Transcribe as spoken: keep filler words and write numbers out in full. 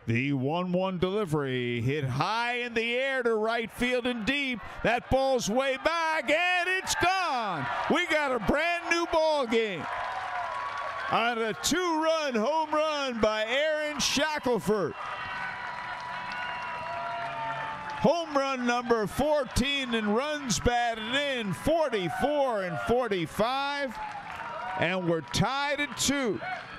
The one one delivery hit high in the air to right field and deep. That ball's way back, and it's gone. We got a brand new ball game on a two-run home run by Aaron Shackelford. Home run number fourteen, and runs batted in forty-four and forty-five, and we're tied at two.